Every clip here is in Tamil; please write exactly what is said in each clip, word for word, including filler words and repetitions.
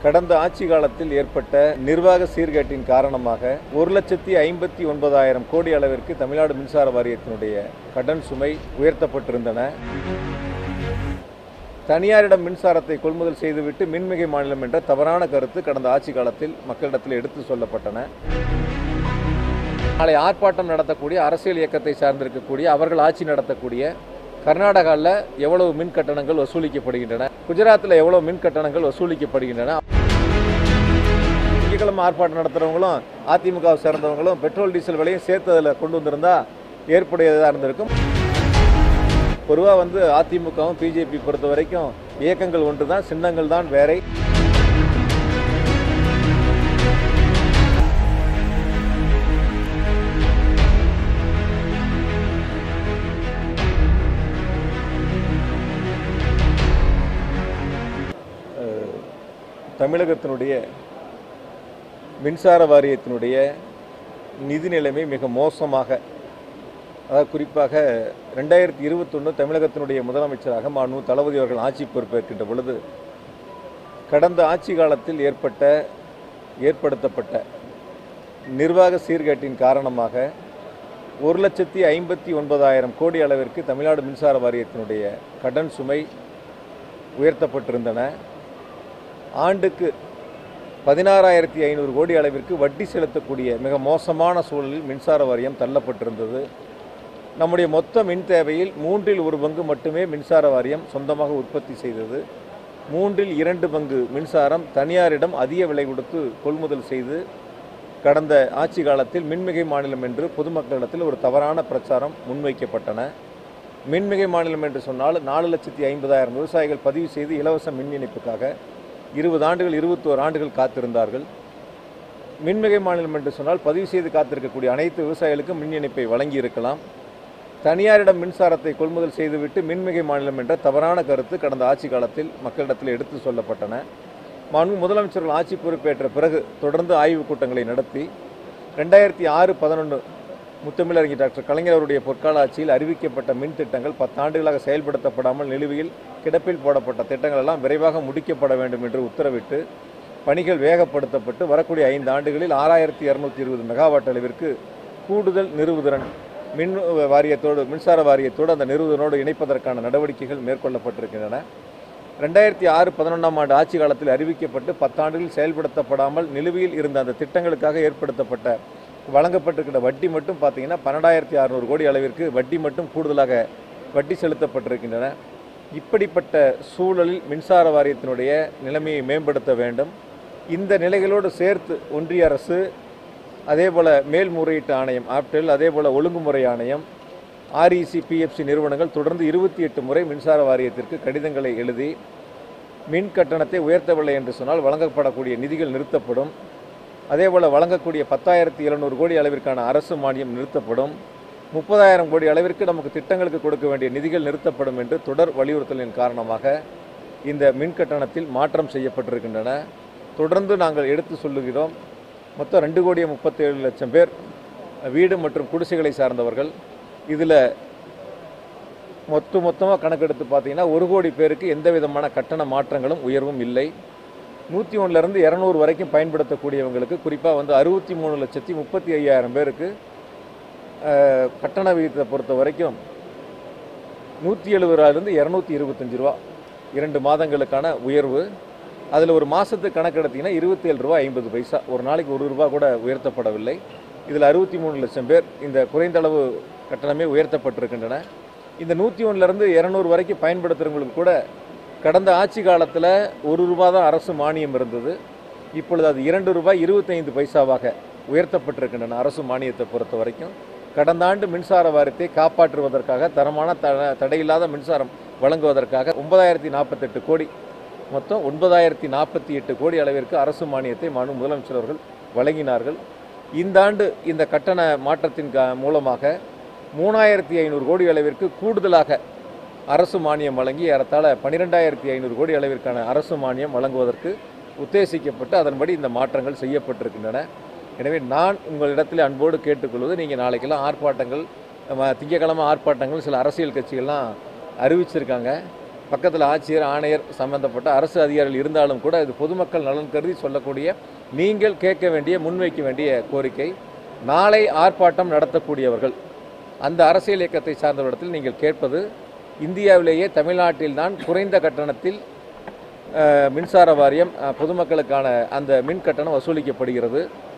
கடந்த ஆட்சி காலத்தில் ஏற்பட்ட நிர்வாக சீர்கேட்டின் காரணமாக ஒரு லட்சத்தி ஐம்பத்தி ஒன்பதாயிரம் கோடி அளவிற்கு தமிழ்நாடு மின்சார வாரியத்தினுடைய கடன் சுமை உயர்த்தப்பட்டிருந்தன. தனியாரிடம் மின்சாரத்தை கொள்முதல் செய்துவிட்டு மின்மிகை மாநிலம் என்ற தவறான கருத்து கடந்த ஆட்சி காலத்தில் மக்களிடத்தில் எடுத்து சொல்லப்பட்டன. நாளை ஆர்ப்பாட்டம் நடத்தக்கூடிய அரசியல் இயக்கத்தை சார்ந்திருக்கக்கூடிய அவர்கள் ஆட்சி நடத்தக்கூடிய கர்நாடகாவில் எவ்வளவு மின் கட்டணங்கள் வசூலிக்கப்படுகின்றன, குஜராத்தில் எவ்வளவு மின் கட்டணங்கள் வசூலிக்கப்படுகின்றன. திங்கட்கிழமை ஆர்ப்பாட்டம் நடத்துகிறவங்களும் அதிமுகவை சேர்ந்தவங்களும் பெட்ரோல் டீசல் விலையும் சேர்த்து அதில் கொண்டு வந்திருந்தா ஏற்புடையதாக இருந்திருக்கும். பொதுவாக வந்து அதிமுகவும் பிஜேபி பொறுத்த வரைக்கும் இயக்கங்கள் ஒன்று தான், சின்னங்கள் தான் வேறை. தமிழகத்தினுடைய மின்சார வாரியத்தினுடைய நிதி நிலைமை மிக மோசமாக, அதாவது குறிப்பாக ரெண்டாயிரத்தி இருபத்தொன்று தமிழகத்தினுடைய முதலமைச்சராக மாண்பு தளபதி அவர்கள் ஆட்சி பொறுப்பேற்கின்ற பொழுது கடந்த ஆட்சி காலத்தில் ஏற்பட்ட ஏற்படுத்தப்பட்ட நிர்வாக சீர்கேட்டின் காரணமாக ஒரு லட்சத்தி ஐம்பத்தி ஒன்பதாயிரம் கோடி அளவிற்கு தமிழ்நாடு மின்சார வாரியத்தினுடைய கடன் சுமை உயர்த்தப்பட்டிருந்தன. ஆண்டுக்கு பதினாறாயிரத்தி ஐநூறு கோடி அளவிற்கு வட்டி செலுத்தக்கூடிய மிக மோசமான சூழலில் மின்சார வாரியம் தள்ளப்பட்டிருந்தது. நம்முடைய மொத்த மின் தேவையில் மூன்றில் ஒரு பங்கு மட்டுமே மின்சார வாரியம் சொந்தமாக உற்பத்தி செய்தது. மூன்றில் இரண்டு பங்கு மின்சாரம் தனியாரிடம் அதிக விலை கொடுத்து கொள்முதல் செய்து கடந்த ஆட்சி காலத்தில் மின்மிகை மாநிலம் என்று பொதுமக்களிடத்தில் ஒரு தவறான பிரச்சாரம் முன்வைக்கப்பட்டன. மின்மிகை மாநிலம் என்று சொன்னால் நாலு லட்சத்தி ஐம்பதாயிரம் விவசாயிகள் பதிவு செய்து இலவச மின் இணைப்புக்காக இருபது ஆண்டுகள் இருபத்தோரு ஆண்டுகள் காத்திருந்தார்கள். மின்மிகை மாநிலம் என்று சொன்னால் பதிவு செய்து காத்திருக்கக்கூடிய அனைத்து விவசாயிகளுக்கும் மின் இணைப்பை வழங்கி இருக்கலாம். தனியாரிடம் மின்சாரத்தை கொள்முதல் செய்துவிட்டு மின்மிகை மாநிலம் என்ற தவறான கருத்து கடந்த ஆட்சி காலத்தில் மக்களிடத்தில் எடுத்து சொல்லப்பட்டன. மாண்பு முதலமைச்சர்கள் ஆட்சி பொறுப்பேற்ற பிறகு தொடர்ந்து ஆய்வுக் கூட்டங்களை நடத்தி ரெண்டாயிரத்தி ஆறு பதினொன்று முத்தமிழறிஞர் டாக்டர் கலைஞர் அவருடைய பொற்கால ஆட்சியில் அறிவிக்கப்பட்ட மின் திட்டங்கள் பத்தாண்டுகளாக செயல்படுத்தப்படாமல் நிலுவையில் கிடப்பில் போடப்பட்ட திட்டங்கள் எல்லாம் விரைவாக முடிக்கப்பட வேண்டும் என்று உத்தரவிட்டு பணிகள் வேகப்படுத்தப்பட்டு வரக்கூடிய ஐந்து ஆண்டுகளில் ஆறாயிரத்தி இரநூத்தி இருபது மெகாவாட் அளவிற்கு கூடுதல் நிறுவுதிறன் மின் வாரியத்தோடு மின்சார வாரியத்தோடு அந்த நிறுவுதனோடு இணைப்பதற்கான நடவடிக்கைகள் மேற்கொள்ளப்பட்டிருக்கின்றன. ரெண்டாயிரத்தி ஆறு பதினொன்றாம் ஆண்டு ஆட்சி காலத்தில் அறிவிக்கப்பட்டு பத்தாண்டுகளில் செயல்படுத்தப்படாமல் நிலுவையில் இருந்த அந்த திட்டங்களுக்காக ஏற்படுத்தப்பட்ட வழங்கப்பட்டிருக்கிற வட்டி மட்டும் பார்த்தீங்கன்னா பன்னெண்டாயிரத்தி அறுநூறு கோடி அளவிற்கு வட்டி மட்டும் கூடுதலாக வட்டி செலுத்தப்பட்டிருக்கின்றன. இப்படிப்பட்ட சூழலில் மின்சார வாரியத்தினுடைய நிலைமையை மேம்படுத்த வேண்டும். இந்த நிலைகளோடு சேர்த்து ஒன்றிய அரசு அதேபோல் மேல்முறையீட்டு ஆணையம் ஆப்டெல், அதேபோல் ஒழுங்குமுறை ஆணையம், ஆர்இசி, பிஎஃப்சி நிறுவனங்கள் தொடர்ந்து இருபத்தி எட்டு முறை மின்சார வாரியத்திற்கு கடிதங்களை எழுதி மின் கட்டணத்தை உயர்த்தவில்லை என்று சொன்னால் வழங்கப்படக்கூடிய நிதிகள் நிறுத்தப்படும், அதேபோல் வழங்கக்கூடிய பத்தாயிரத்தி எழுநூறு கோடி அளவிற்கான அரசு மானியம் நிறுத்தப்படும், முப்பதாயிரம் கோடி அளவிற்கு நமக்கு திட்டங்களுக்கு கொடுக்க வேண்டிய நிதிகள் நிறுத்தப்படும் என்று தொடர் வலியுறுத்தலின் காரணமாக இந்த மின் கட்டணத்தில் மாற்றம் செய்யப்பட்டிருக்கின்றன. தொடர்ந்து நாங்கள் எடுத்து சொல்லுகிறோம். மொத்தம் ரெண்டு கோடியே முப்பத்தேழு லட்சம் பேர் வீடு மற்றும் குடிசைகளை சார்ந்தவர்கள். இதில் மொத்த மொத்தமாக கணக்கெடுத்து பார்த்தீங்கன்னா ஒரு கோடி பேருக்கு எந்த விதமான கட்டண மாற்றங்களும் உயர்வும் இல்லை. நூற்றி ஒன்றுலேருந்து இரநூறு வரைக்கும் பயன்படுத்தக்கூடியவங்களுக்கு குறிப்பாக வந்து அறுபத்தி மூணு லட்சத்தி முப்பத்தி ஐயாயிரம் பேருக்கு கட்டண விகிதத்தை பொறுத்த வரைக்கும் நூற்றி எழுபது ரூபாயிலிருந்து இரநூத்தி இருபத்தஞ்சி ரூபா இரண்டு மாதங்களுக்கான உயர்வு. அதில் ஒரு மாதத்துக்கு கணக்கெடுத்திங்கன்னா இருபத்தி ஏழு ரூபா ஐம்பது பைசா, ஒரு நாளைக்கு ஒரு ரூபா கூட உயர்த்தப்படவில்லை. இதில் அறுபத்தி மூணு லட்சம் பேர் இந்த குறைந்த அளவு கட்டணமே உயர்த்தப்பட்டிருக்கின்றன. இந்த நூற்றி ஒன்றுலேருந்து இரநூறு வரைக்கும் பயன்படுத்துகிறவங்களுக்கு கூட கடந்த ஆட்சி காலத்தில் ஒரு ரூபா தான் அரசு மானியம் இருந்தது. இப்பொழுது அது இரண்டு ரூபாய் இருபத்தைந்து பைசாவாக உயர்த்தப்பட்டிருக்கின்றன. அரசு மானியத்தை பொறுத்த வரைக்கும் கடந்த ஆண்டு மின்சார வாரியத்தை காப்பாற்றுவதற்காக தரமான த தடையில்லாத மின்சாரம் வழங்குவதற்காக ஒன்பதாயிரத்தி நாற்பத்தெட்டு கோடி மொத்தம் ஒன்பதாயிரத்தி நாற்பத்தி எட்டு கோடி அளவிற்கு அரசு மானியத்தை மாண்பு முதலமைச்சர் அவர்கள் வழங்கினார்கள். இந்த ஆண்டு இந்த கட்டண மாற்றத்தின் மூலமாக மூணாயிரத்தி ஐநூறு கோடி அளவிற்கு கூடுதலாக அரசு மானியம் வழங்கி ஏறத்தாழ பன்னிரெண்டாயிரத்தி ஐநூறு கோடி அளவிற்கான அரசு மானியம் வழங்குவதற்கு உத்தேசிக்கப்பட்டு அதன்படி இந்த மாற்றங்கள் செய்யப்பட்டிருக்கின்றன. எனவே நான் உங்களிடத்தில் அன்போடு கேட்டுக்கொள்வது, நீங்கள் நாளைக்கெல்லாம் ஆர்ப்பாட்டங்கள் திங்கக்கிழமை ஆர்ப்பாட்டங்கள் சில அரசியல் கட்சிகள்லாம் அறிவிச்சிருக்காங்க. பக்கத்தில் ஆட்சியர் ஆணையர் சம்பந்தப்பட்ட அரசு அதிகாரிகள் இருந்தாலும் கூட இது பொதுமக்கள் நலன் கருதி சொல்லக்கூடிய நீங்கள் கேட்க வேண்டிய முன்வைக்க வேண்டிய கோரிக்கை. நாளை ஆர்ப்பாட்டம் நடத்தக்கூடியவர்கள் அந்த அரசியல் இயக்கத்தை சார்ந்தவரிடத்தில் நீங்கள் கேட்பது இந்தியாவிலேயே தமிழ்நாட்டில்தான் குறைந்த கட்டணத்தில் மின்சார வாரியம் பொதுமக்களுக்கான அந்த மின் கட்டணம் வசூலிக்கப்படுகிறது.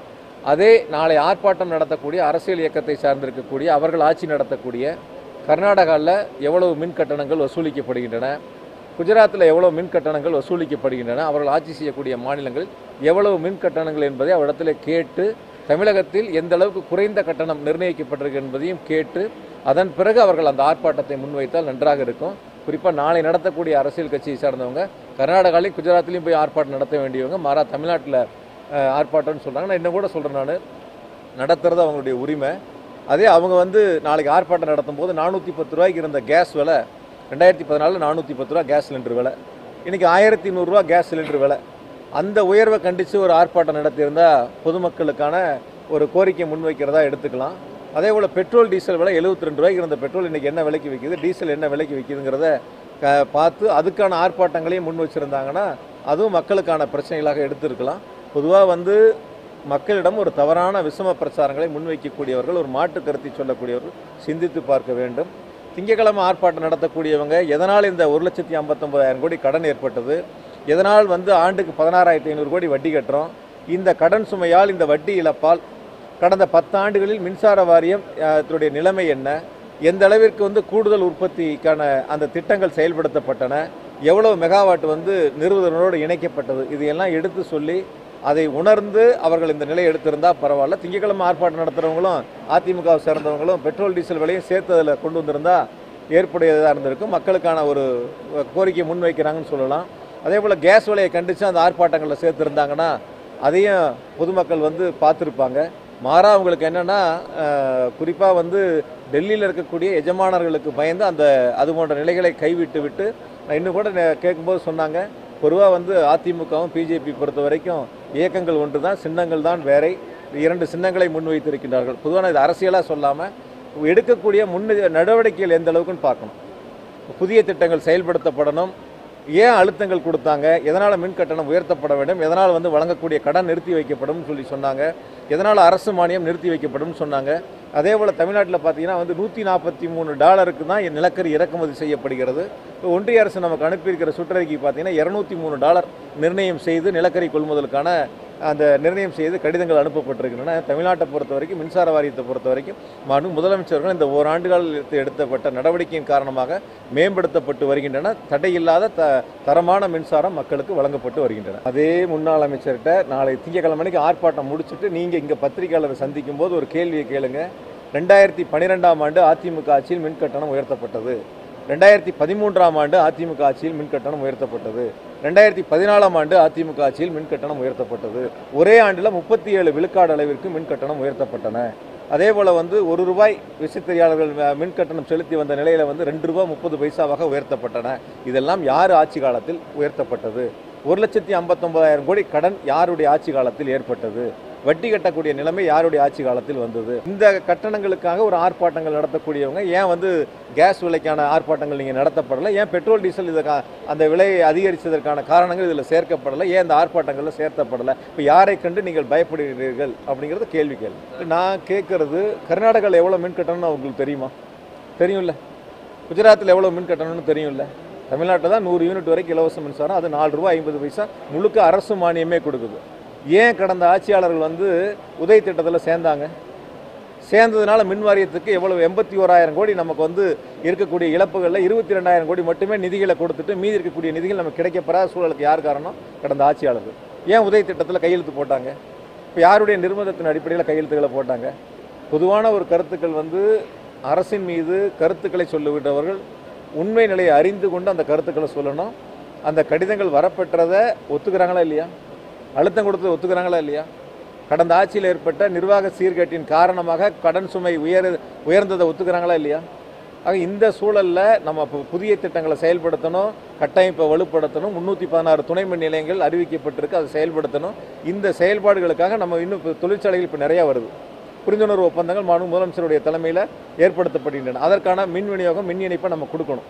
அதே நாளை ஆர்ப்பாட்டம் நடத்தக்கூடிய அரசியல் இயக்கத்தை சார்ந்திருக்கக்கூடிய அவர்கள் ஆட்சி நடத்தக்கூடிய கர்நாடகாவில் எவ்வளவு மின் கட்டணங்கள் வசூலிக்கப்படுகின்றன, குஜராத்தில் எவ்வளவு மின் கட்டணங்கள் வசூலிக்கப்படுகின்றன, அவர்கள் ஆட்சி செய்யக்கூடிய மாநிலங்களில் எவ்வளவு மின் கட்டணங்கள் என்பதை அவரிடத்தில் கேட்டு தமிழகத்தில் எந்த அளவுக்கு குறைந்த கட்டணம் நிர்ணயிக்கப்பட்டிருக்கு என்பதையும் கேட்டு அதன் பிறகு அவர்கள் அந்த ஆர்ப்பாட்டத்தை முன்வைத்தால் நன்றாக இருக்கும். குறிப்பாக நாளை நடத்தக்கூடிய அரசியல் கட்சியை சார்ந்தவங்க கர்நாடகாலையும் குஜராத்லையும் போய் ஆர்ப்பாட்டம் நடத்த வேண்டியவங்க மாறா தமிழ்நாட்டில் ஆர்ப்பாட்டம்னு சொல்கிறாங்க. நான் இன்னும் கூட சொல்கிறேன், நான் நடத்துறது அவங்களுடைய உரிமை. அதே அவங்க வந்து நாளைக்கு ஆர்ப்பாட்டம் நடத்தும் போது நானூற்றி பத்து ரூபாய்க்கு இருந்த கேஸ் விலை ரெண்டாயிரத்தி பதினாலில் நானூற்றி பத்து ரூபா கேஸ் சிலிண்டர் விலை, இன்றைக்கி ஆயிரத்தி நூறுரூவா கேஸ் சிலிண்டர் விலை. அந்த உயர்வை கண்டித்து ஒரு ஆர்ப்பாட்டம் நடத்தியிருந்தால் பொதுமக்களுக்கான ஒரு கோரிக்கை முன்வைக்கிறதா எடுத்துக்கலாம். அதே போல் பெட்ரோல் டீசல் விலை எழுபத்தி ரெண்டு ரூபாய்க்கு இருந்த பெட்ரோல் இன்றைக்கி என்ன விலைக்கு விற்கிது, டீசல் என்ன விலைக்கு விற்கிதுங்கிறத க பார்த்து அதுக்கான ஆர்ப்பாட்டங்களையும் முன் வச்சுருந்தாங்கன்னா அதுவும் மக்களுக்கான பிரச்சனைகளாக எடுத்திருக்கலாம். பொதுவாக வந்து மக்களிடம் ஒரு தவறான விஷம பிரச்சாரங்களை முன்வைக்கக்கூடியவர்கள், ஒரு மாற்று கருத்தை சொல்லக்கூடியவர்கள் சிந்தித்து பார்க்க வேண்டும். திங்கட்கிழமை ஆர்ப்பாட்டம் நடத்தக்கூடியவங்க எதனால் இந்த ஒரு லட்சத்தி ஐம்பத்தொம்பதாயிரம் கோடி கடன் ஏற்பட்டது, எதனால் வந்து ஆண்டுக்கு பதினாறாயிரத்தி ஐநூறு கோடி வட்டி கட்டுறோம், இந்த கடன் சுமையால் இந்த வட்டி இழப்பால் கடந்த பத்தாண்டுகளில் மின்சார வாரியம் இதனுடைய நிலைமை என்ன, எந்த அளவிற்கு வந்து கூடுதல் உற்பத்திக்கான அந்த திட்டங்கள் செயல்படுத்தப்பட்டன, எவ்வளவு மெகாவாட் வந்து நிறுவனங்களோடு இணைக்கப்பட்டது, இது எல்லாம் எடுத்து சொல்லி அதை உணர்ந்து அவர்கள் இந்த நிலையை எடுத்திருந்தால் பரவாயில்ல. திங்கட்கிழமை ஆர்ப்பாட்டம் நடத்துகிறவங்களும் அதிமுகவை சேர்ந்தவங்களும் பெட்ரோல் டீசல் விலையும் சேர்த்து அதில் கொண்டு வந்திருந்தால் ஏற்புடையதாக இருந்திருக்கும். மக்களுக்கான ஒரு கோரிக்கை முன்வைக்கிறாங்கன்னு சொல்லலாம். அதே போல் கேஸ் விலையை கண்டித்து அந்த ஆர்ப்பாட்டங்களில் சேர்த்துருந்தாங்கன்னா அதையும் பொதுமக்கள் வந்து பார்த்துருப்பாங்க. மாறா அவங்களுக்கு என்னென்னா குறிப்பாக வந்து டெல்லியில் இருக்கக்கூடிய எஜமானர்களுக்கு பயந்து அந்த அது போன்ற நிலைகளை கைவிட்டு விட்டு நான் இன்னும் கூட கேட்கும்போது சொன்னாங்க, பொதுவாக வந்து அதிமுகவும் பிஜேபி பொறுத்த வரைக்கும் இயக்கங்கள் ஒன்று தான், சின்னங்கள் தான் வேறை, இரண்டு சின்னங்களை முன்வைத்திருக்கின்றார்கள். பொதுவான இது அரசியலாக சொல்லாமல் எடுக்கக்கூடிய முன் நடவடிக்கைகள் எந்த அளவுக்குன்னு பார்க்கணும். புதிய திட்டங்கள் செயல்படுத்தப்படணும், ஏன் அழுத்தங்கள் கொடுத்தாங்க, எதனால் மின் கட்டணம் உயர்த்தப்பட வேண்டும், எதனால் வந்து வழங்கக்கூடிய கடன் நிறுத்தி வைக்கப்படும் சொல்லி சொன்னாங்க, எதனால் அரசு மானியம் நிறுத்தி வைக்கப்படும் சொன்னாங்க. அதே போல் தமிழ்நாட்டில் பார்த்தீங்கன்னா வந்து நூற்றி நாற்பத்தி மூணு டாலருக்கு தான் நிலக்கரி இறக்குமதி செய்யப்படுகிறது. இப்போ ஒன்றிய அரசு நமக்கு அனுப்பியிருக்கிற சுற்றறிக்கை பார்த்தீங்கன்னா இரநூத்தி மூணு டாலர் நிர்ணயம் செய்து நிலக்கரி கொள்முதலுக்கான அந்த நிர்ணயம் செய்து கடிதங்கள் அனுப்பப்பட்டிருக்கின்றன. தமிழ்நாட்டை பொறுத்த வரைக்கும் மின்சார வாரியத்தை பொறுத்த வரைக்கும் மாண்பு முதலமைச்சர்கள் இந்த ஓராண்டுகள் எடுத்தப்பட்ட நடவடிக்கையின் காரணமாக மேம்படுத்தப்பட்டு வருகின்றன. தடையில்லாத த தரமான மின்சாரம் மக்களுக்கு வழங்கப்பட்டு வருகின்றன. அதே முன்னாள் அமைச்சர்கிட்ட நாளை திங்கட்கிழமைக்கு ஆர்ப்பாட்டம் முடிச்சுட்டு நீங்கள் இங்கே பத்திரிகையாளரை சந்திக்கும் போது ஒரு கேள்வியை கேளுங்க. ரெண்டாயிரத்தி பன்னிரெண்டாம் ஆண்டு அதிமுக ஆட்சியில் மின் கட்டணம் உயர்த்தப்பட்டது, ரெண்டாயிரத்தி பதிமூன்றாம் ஆண்டு அதிமுக ஆட்சியில் மின் கட்டணம் உயர்த்தப்பட்டது, ரெண்டாயிரத்தி பதினாலாம் ஆண்டு அதிமுக ஆட்சியில் மின் கட்டணம் உயர்த்தப்பட்டது. ஒரே ஆண்டில் முப்பத்தி ஏழு விழுக்காடு அளவிற்கு மின் கட்டணம் உயர்த்தப்பட்டன. அதே போல் வந்து ஒரு ரூபாய் விசைத்தறியாளர்கள் மின் கட்டணம் செலுத்தி வந்த நிலையில் வந்து ரெண்டு ரூபாய் முப்பது பைசாவாக உயர்த்தப்பட்டன. இதெல்லாம் யார் ஆட்சி காலத்தில் உயர்த்தப்பட்டது? ஒரு லட்சத்தி ஐம்பத்தொம்பதாயிரம் கோடி கடன் யாருடைய ஆட்சி காலத்தில் ஏற்பட்டது? வட்டி கட்டக்கூடிய நிலைமை யாருடைய ஆட்சி காலத்தில் வந்தது? இந்த கட்டணங்களுக்காக ஒரு ஆர்ப்பாட்டங்கள் நடத்தக்கூடியவங்க ஏன் வந்து கேஸ் விலைக்கான ஆர்ப்பாட்டங்கள் நீங்கள் நடத்தப்படலை? ஏன் பெட்ரோல் டீசல் இதை அந்த விலையை அதிகரித்ததற்கான காரணங்கள் இதில் சேர்க்கப்படலை? ஏன் இந்த ஆர்ப்பாட்டங்களில் சேர்க்கப்படலை? இப்போ யாரை கண்டு நீங்கள் பயப்படுகிறீர்கள் அப்படிங்கிறது கேள்வி கேள்வி. நான் கேட்குறது, கர்நாடகாவில் எவ்வளோ மின் கட்டணம்னு உங்களுக்கு தெரியுமா? தெரியும்ல. குஜராத்தில் எவ்வளோ மின் கட்டணம்னு தெரியும்ல. தமிழ்நாட்டில் தான் நூறு யூனிட் வரைக்கும் இலவச மின்சாரம், அது நாலு ரூபா ஐம்பது பைசா முழுக்க அரசு மானியமே கொடுக்குது. ஏன் கடந்த ஆட்சியாளர்கள் வந்து உதய திட்டத்தில் சேர்ந்தாங்க? சேர்ந்ததுனால மின் வாரியத்துக்கு எவ்வளவு எண்பத்தி ஓராயிரம் கோடி நமக்கு வந்து இருக்கக்கூடிய இழப்புகளில் இருபத்தி ரெண்டாயிரம் கோடி மட்டுமே நிதிகளை கொடுத்துட்டு மீதி இருக்கக்கூடிய நிதிகள் நமக்கு கிடைக்கப்பெறாத சூழலுக்கு யார் காரணம்? கடந்த ஆட்சியாளர்கள். ஏன் உதய திட்டத்தில் கையெழுத்து போட்டாங்க? இப்போ யாருடைய நிர்பந்தத்தின் அடிப்படையில் கையெழுத்துக்களை போட்டாங்க? பொதுவான ஒரு கருத்துக்கள் வந்து அரசின் மீது கருத்துக்களை சொல்லிவிட்டவர்கள் உண்மை நிலையை அறிந்து கொண்டு அந்த கருத்துக்களை சொல்லணும். அந்த கடிதங்கள் வரப்பெற்றதை ஒத்துக்கிறாங்களா இல்லையா? அழுத்தம் கொடுத்தது ஒத்துக்கிறாங்களா இல்லையா? கடந்த ஆட்சியில் ஏற்பட்ட நிர்வாக சீர்கேட்டின் காரணமாக கடன் சுமை உயர் உயர்ந்ததை ஒத்துக்கிறாங்களா இல்லையா? ஆக இந்த சூழலில் நம்ம புதிய திட்டங்களை செயல்படுத்தணும், கட்டமைப்பை வலுப்படுத்தணும். முந்நூற்றி பதினாறு துணை மின் நிலையங்கள் அறிவிக்கப்பட்டிருக்கு, அதை செயல்படுத்தணும். இந்த செயல்பாடுகளுக்காக நம்ம இன்னும் இப்போ தொழிற்சாலைகள் இப்போ நிறையா வருது. புரிந்துணர்வு ஒப்பந்தங்கள் மாண்பு முதலமைச்சருடைய தலைமையில் ஏற்படுத்தப்படுகின்றன. அதற்கான மின் விநியோகம் மின் இணைப்பை நம்ம கொடுக்கணும்.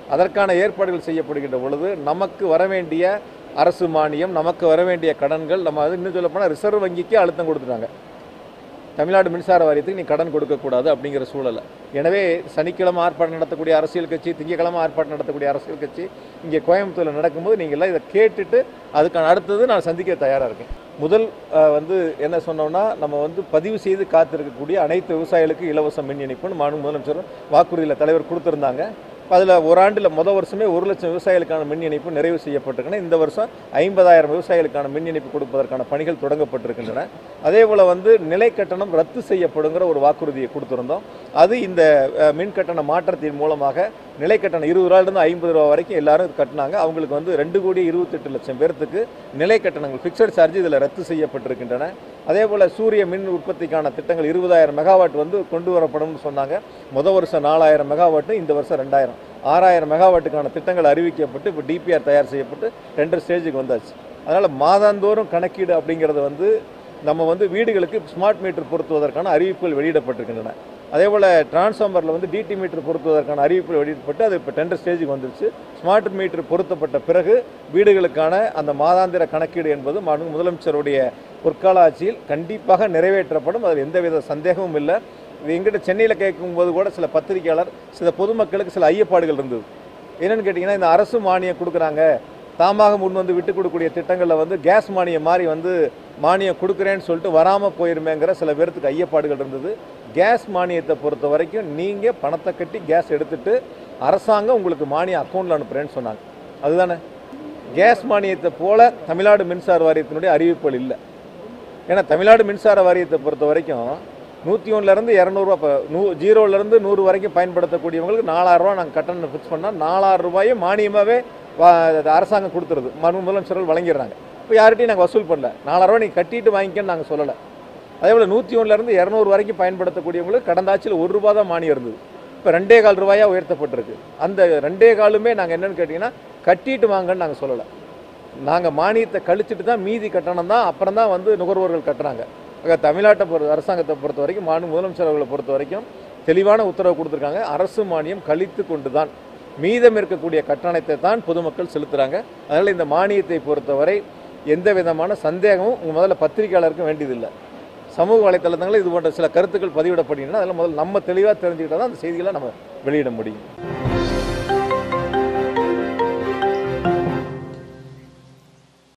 அதற்கான ஏற்பாடுகள் செய்யப்படுகின்ற பொழுது நமக்கு வர வேண்டிய அரசு மானியம், நமக்கு வர வேண்டிய கடன்கள், நம்ம அது இன்னும் சொல்ல போனால் ரிசர்வ் வங்கிக்கு அழுத்தம் கொடுத்துட்டாங்க. தமிழ்நாடு மின்சார வாரியத்துக்கு நீ கடன் கொடுக்கக்கூடாது அப்படிங்கிற சூழலை. எனவே சனிக்கிழமை ஆர்ப்பாட்டம் நடத்தக்கூடிய அரசியல் கட்சி, திங்கக்கிழமை ஆர்ப்பாட்டம் நடத்தக்கூடிய அரசியல் கட்சி இங்கே கோயம்புத்தூரில் நடக்கும்போது நீங்கள் எல்லாம் இதை கேட்டுட்டு அதுக்கான அடுத்தது நான் சந்திக்க தயாராக இருக்கேன். முதல் வந்து என்ன சொன்னோம்னா, நம்ம வந்து பதிவு செய்து காத்திருக்கக்கூடிய அனைத்து விவசாயிகளுக்கு இலவச மின் இணைப்புன்னு மாநில முதலமைச்சர் வாக்குறுதியில் தலைவர் கொடுத்துருந்தாங்க. அதில் ஒரு ஆண்டில் முதல் வருஷமே ஒரு லட்சம் விவசாயிகளுக்கான மின் இணைப்பு நிறைவு செய்யப்பட்டிருக்கின்றன. இந்த வருஷம் ஐம்பதாயிரம் விவசாயிகளுக்கான மின் இணைப்பு கொடுப்பதற்கான பணிகள் தொடங்கப்பட்டிருக்கின்றன. அதே போல் வந்து நிலை கட்டணம் ரத்து செய்யப்படுங்கிற ஒரு வாக்குறுதியை கொடுத்துருந்தோம். அது இந்த மின் கட்டண மாற்றத்தின் மூலமாக நிலை கட்டணம் இருபது ரூபாயிலிருந்து ஐம்பது ரூபா வரைக்கும் எல்லாரும் கட்டினாங்க. அவங்களுக்கு வந்து ரெண்டு கோடி இருபத்தெட்டு லட்சம் பேர்த்துக்கு நிலை கட்டணங்கள் ஃபிக்ஸட் சார்ஜ் இதில் ரத்து செய்யப்பட்டிருக்கின்றன. அதே போல் சூரிய மின் உற்பத்திக்கான திட்டங்கள் இருபதாயிரம் மெகாவாட் வந்து கொண்டு வரப்படும்னு சொன்னாங்க. முதல் வருஷம் நாலாயிரம் மெகாவாட்டு, இந்த வருஷம் ரெண்டாயிரம் ஆறாயிரம் மெகாவாட்டுக்கான திட்டங்கள் அறிவிக்கப்பட்டு இப்போ டிபிஆர் தயார் செய்யப்பட்டு ரெண்டு ஸ்டேஜுக்கு வந்தாச்சு. அதனால் மாதாந்தோறும் கணக்கீடு அப்படிங்கிறது வந்து நம்ம வந்து வீடுகளுக்கு ஸ்மார்ட் மீட்டர் பொருத்துவதற்கான அறிவிப்புகள் வெளியிடப்பட்டிருக்கின்றன. அதே போல் டிரான்ஸ்ஃபார்மரில் வந்து டிடி மீட்டர் பொருத்துவதற்கான அறிவிப்புகள் வெளியிடப்பட்டு அது இப்போ டெண்டர் ஸ்டேஜுக்கு வந்துருச்சு. ஸ்மார்ட் மீட்டர் பொருத்தப்பட்ட பிறகு வீடுகளுக்கான அந்த மாதாந்திர கணக்கீடு என்பது மாண்புமிகு முதலமைச்சருடைய பொற்கால ஆட்சியில் கண்டிப்பாக நிறைவேற்றப்படும். அதில் எந்தவித சந்தேகமும் இல்லை. இது எங்கிட்ட சென்னையில் கேட்கும்போது கூட சில பத்திரிகையாளர், சில பொதுமக்களுக்கு சில ஐயப்பாடுகள் இருந்தது. என்னென்னு கேட்டிங்கன்னா, இந்த அரசு மானியம் கொடுக்குறாங்க, தாமாக முன் வந்து விட்டு கொடுக்கக்கூடிய திட்டங்களில் வந்து கேஸ் மானியம் மாதிரி வந்து மானியம் கொடுக்குறேன்னு சொல்லிட்டு வராமல் போயிருமேங்கிற சில பேர்த்துக்கு ஐயப்பாடுகள் இருந்தது. கேஸ் மானியத்தை பொறுத்த வரைக்கும் நீங்கள் பணத்தை கட்டி கேஸ் எடுத்துகிட்டு அரசாங்கம் உங்களுக்கு மானியம் அக்கௌண்ட்டில் அனுப்புகிறேன்னு சொன்னாங்க. அதுதானே கேஸ் மானியத்தை போல் தமிழ்நாடு மின்சார வாரியத்தினுடைய அறிவிப்புகள் இல்லை. ஏன்னா தமிழ்நாடு மின்சார வாரியத்தை பொறுத்த வரைக்கும் நூற்றி ஒன்றுலேருந்து இரநூறுவா இப்போ நூ ஜீரோலேருந்து நூறு வரைக்கும் பயன்படுத்தக்கூடியவங்களுக்கு நாலாயிரரூவா நாங்கள் கட்டணம் ஃபிக்ஸ் பண்ணால் நாலாயிரம் ரூபாயும் மானியமாகவே அரசாங்கம் கொடுத்துருது, மனு முதலமைச்சர்கள் வழங்கிடுறாங்க. இப்போ யார்கிட்டையும் நாங்கள் வசூல் பண்ணல, நாலாயிரரூவா நீங்கள் கட்டிட்டு வாங்கிக்கன்னு நாங்கள் சொல்லலை. அதே போல் நூற்றி ஒன்றுலேருந்து இரநூறு வரைக்கும் பயன்படுத்தக்கூடியவங்களுக்கு கடந்த ஆட்சியில் ஒரு ரூபா தான் மானியம் இருந்தது. இப்போ ரெண்டே கால் ரூபாயாக உயர்த்தப்பட்டிருக்கு. அந்த ரெண்டே காலுமே நாங்கள் என்னென்னு கேட்டிங்கன்னா கட்டிட்டு வாங்கன்னு நாங்கள் சொல்லலை. நாங்கள் மானியத்தை கழிச்சிட்டு தான் மீதி கட்டணம் தான் அப்புறம் தான் வந்து நுகர்வோர்கள் கட்டுறாங்க. தமிழ்நாட்டை பொறுத்த அரசாங்கத்தை பொறுத்த வரைக்கும் மாநில முதலமைச்சர் அவர்களை பொறுத்த வரைக்கும் தெளிவான உத்தரவு கொடுத்துருக்காங்க. அரசு மானியம் கழித்து கொண்டு தான் மீதம் இருக்கக்கூடிய கட்டணத்தை தான் பொதுமக்கள் செலுத்துகிறாங்க. அதனால் இந்த மானியத்தை பொறுத்தவரை எந்த விதமான சந்தேகமும் உங்கள் முதல்ல பத்திரிகையாளருக்கும் வேண்டியதில்லை. சமூக வலைத்தளங்களில் இது போன்ற சில கருத்துக்கள் பதிவிடப்படுகின்றன. அதெல்லாம் முதல்ல நம்ம தெளிவாக தெரிஞ்சுக்கிட்டால் தான் அந்த செய்திகளை நம்ம வெளியிட முடியும்.